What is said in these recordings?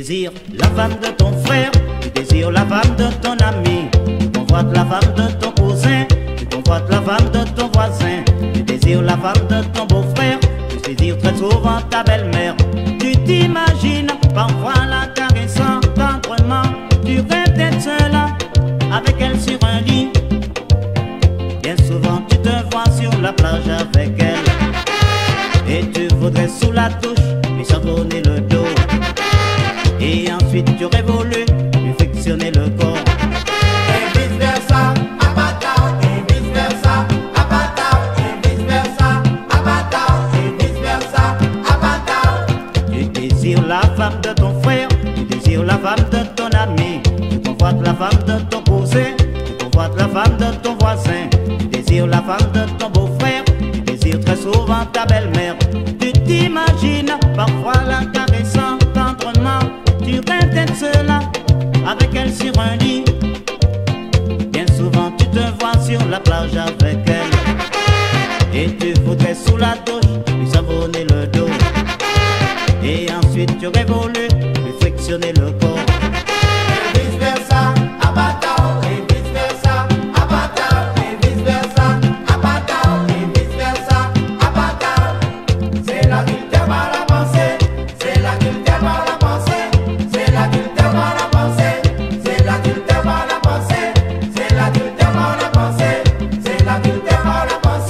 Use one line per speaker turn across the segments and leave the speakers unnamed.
désires la femme de ton frère, tu désires la femme de ton ami, tu convoites la femme de ton cousin, tu convoites la femme de ton voisin, tu désires la femme de ton beau-frère, tu désires très souvent ta belle-mère. Tu t'imagines parfois la caressant tendrement, tu rêves d'être seule avec elle sur un lit. Bien souvent tu te vois sur la plage avec elle, et tu voudrais sous la douche lui savonner le dos, et ensuite tu révolues lui frictionner le corps.
Et vice versa, abatard, et vice versa, abatard, et vice versa, abatard, et vice versa, abatard.
Tu désires la femme de ton frère, tu désires la femme de ton ami, tu convoites la femme de ton cousin, tu convoites la femme de ton voisin, tu désires la femme de ton beau-frère, tu désires très souvent ta belle-mère. Tu t'imagines parfois la caressant tendrement, tu rêves d'être seule avec elle sur un lit. Bien souvent tu te vois sur la plage avec elle, et tu voudrais sous la douche lui savonner le dos, et ensuite tu révolues lui frictionner le corps.
Et vice versa, abatard, et vice versa, abatard, et vice versa, abatard, et vice versa, abatard. C'est là qu'il te va la pensée, c'est là qu'il te va la pensée, c'est là qu'il te va la pensée, c'est là qu'il te va la pensée, c'est là qu'il te va la pensée, c'est là qu'il te va la pensée.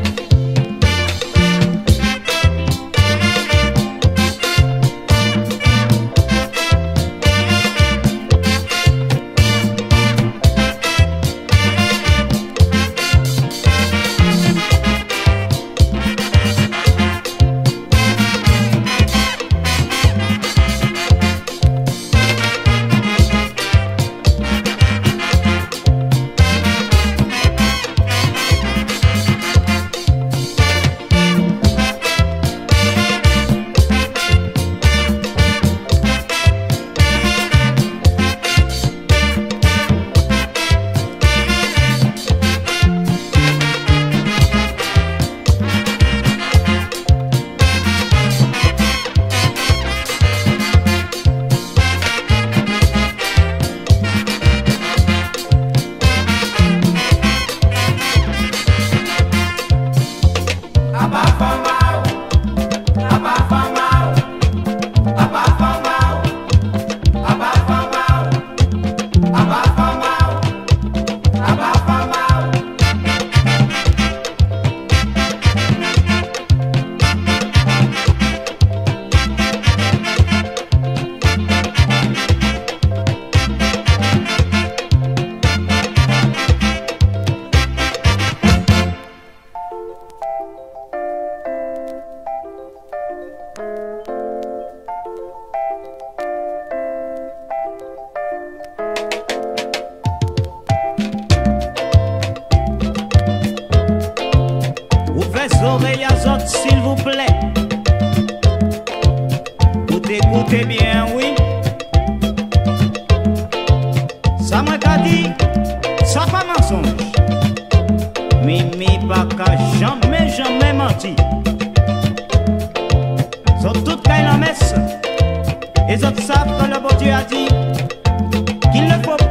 Oreilles azotes, s'il vous plaît. Écoutez bien, oui. Ça m'a dit, ça pas mensonge. Mimi pas qu'à jamais menti. Sont toutes cailles la messe. Et autres savent que le bon Dieu a dit qu'il ne faut